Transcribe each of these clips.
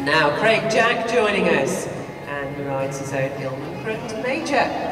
Now Craig Jack joining us, and he rides his own Ilmengrund Major.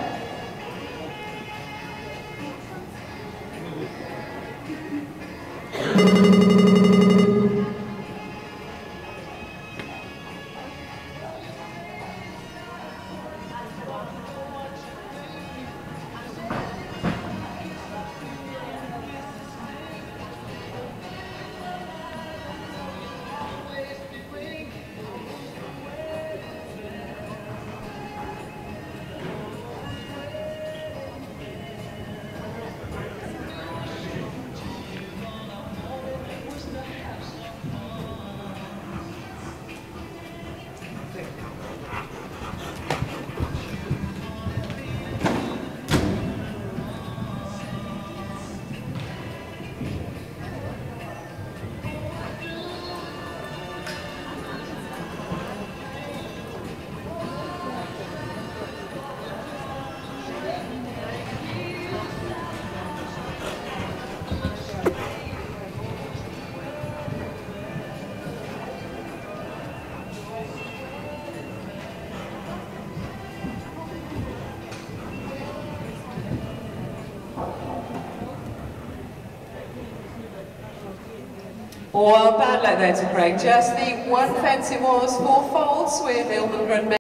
Well, bad luck there to Craig. Just the one fence it was, 4 faults with Ilmengrund.